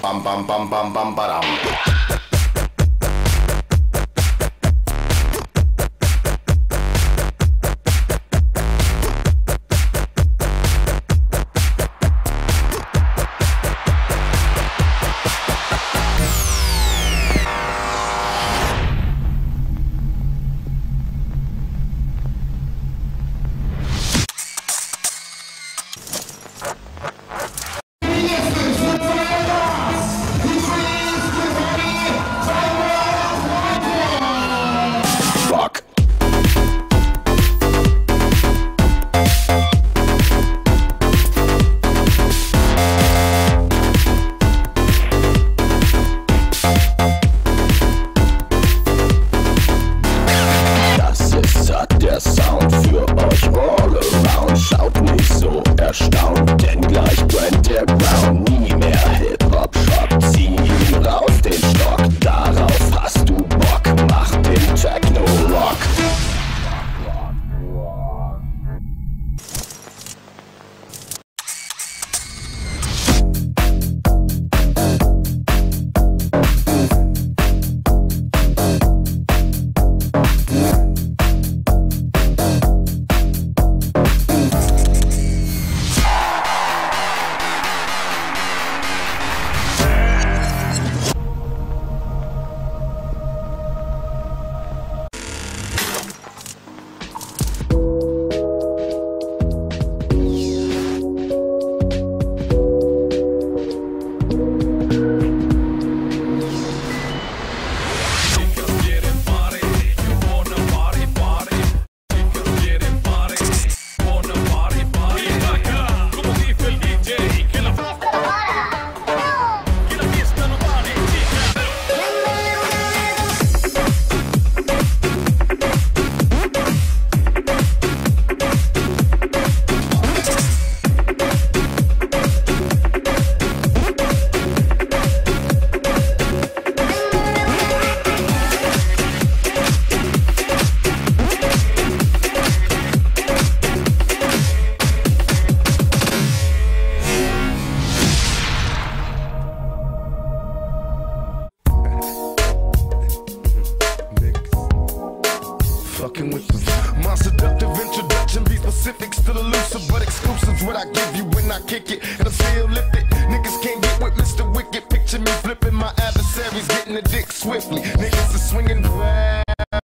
pam pam pam pam pam param. My seductive introduction be specific, still elusive, but exclusive's what I give you when I kick it, and I'm still lifted. Niggas can't get with Mr. Wicked. Picture me flipping my adversaries, getting the dick swiftly. Niggas are swinging round.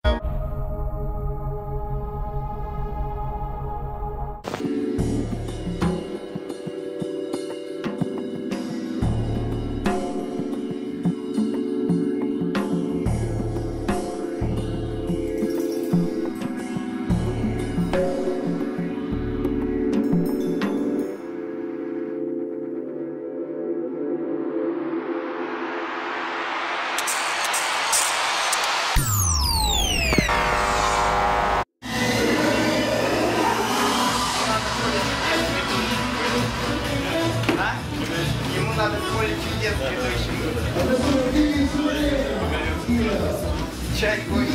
Надо в поле чудес ведущим. Чай, кофе.